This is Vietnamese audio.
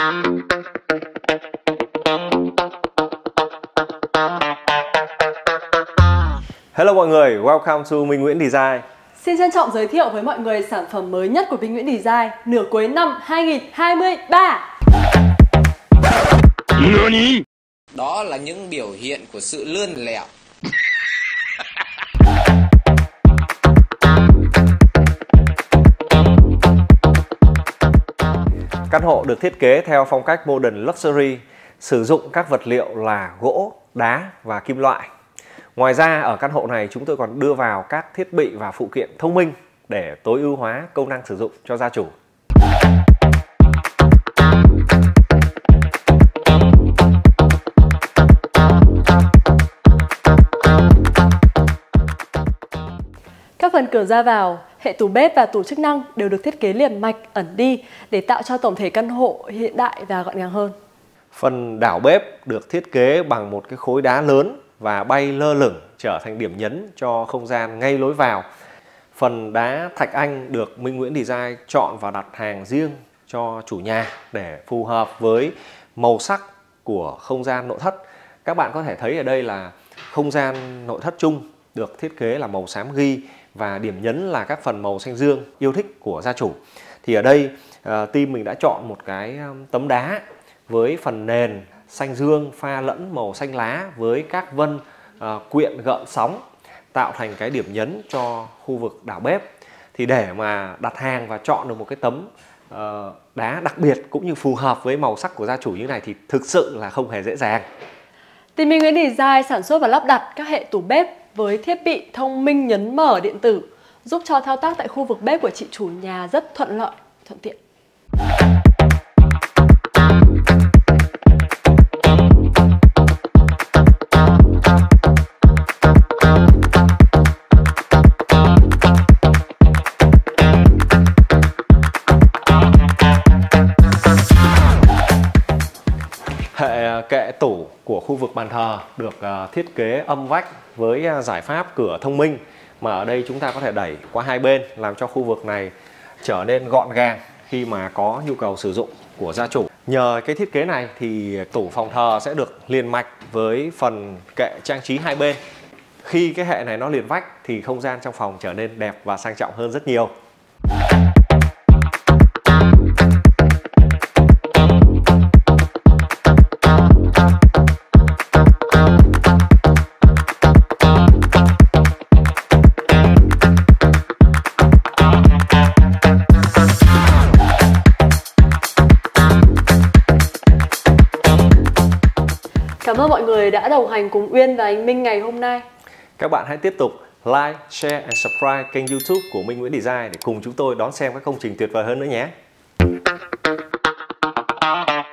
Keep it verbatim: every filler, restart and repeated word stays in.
Hello mọi người, welcome to Minh Nguyễn Design. Xin trân trọng giới thiệu với mọi người sản phẩm mới nhất của Minh Nguyễn Design nửa cuối năm hai nghìn hai mươi ba. Đó là những biểu hiện của sự lươn lẹo. Căn hộ được thiết kế theo phong cách Modern Luxury, sử dụng các vật liệu là gỗ, đá và kim loại. Ngoài ra ở căn hộ này chúng tôi còn đưa vào các thiết bị và phụ kiện thông minh để tối ưu hóa công năng sử dụng cho gia chủ. Các phần cửa ra vào, hệ tủ bếp và tủ chức năng đều được thiết kế liền mạch ẩn đi để tạo cho tổng thể căn hộ hiện đại và gọn gàng hơn. Phần đảo bếp được thiết kế bằng một cái khối đá lớn và bay lơ lửng trở thành điểm nhấn cho không gian ngay lối vào. Phần đá thạch anh được Minh Nguyễn Design chọn và đặt hàng riêng cho chủ nhà để phù hợp với màu sắc của không gian nội thất. Các bạn có thể thấy ở đây là không gian nội thất chung được thiết kế là màu xám ghi và điểm nhấn là các phần màu xanh dương yêu thích của gia chủ. Thì ở đây uh, team mình đã chọn một cái um, tấm đá với phần nền xanh dương pha lẫn màu xanh lá với các vân uh, quyện gợn sóng tạo thành cái điểm nhấn cho khu vực đảo bếp. Thì để mà đặt hàng và chọn được một cái tấm uh, đá đặc biệt cũng như phù hợp với màu sắc của gia chủ như này thì thực sự là không hề dễ dàng. Team Minh Nguyễn Design sản xuất và lắp đặt các hệ tủ bếp với thiết bị thông minh nhấn mở điện tử, giúp cho thao tác tại khu vực bếp của chị chủ nhà rất thuận lợi, thuận tiện. Hệ kệ tủ của khu vực bàn thờ được thiết kế âm vách với giải pháp cửa thông minh, mà ở đây chúng ta có thể đẩy qua hai bên làm cho khu vực này trở nên gọn gàng khi mà có nhu cầu sử dụng của gia chủ. Nhờ cái thiết kế này thì tủ phòng thờ sẽ được liền mạch với phần kệ trang trí hai bên. Khi cái hệ này nó liền vách thì không gian trong phòng trở nên đẹp và sang trọng hơn rất nhiều. Cảm ơn mọi người đã đồng hành cùng Uyên và anh Minh ngày hôm nay. Các bạn hãy tiếp tục like, share and subscribe kênh YouTube của Minh Nguyễn Design để cùng chúng tôi đón xem các công trình tuyệt vời hơn nữa nhé.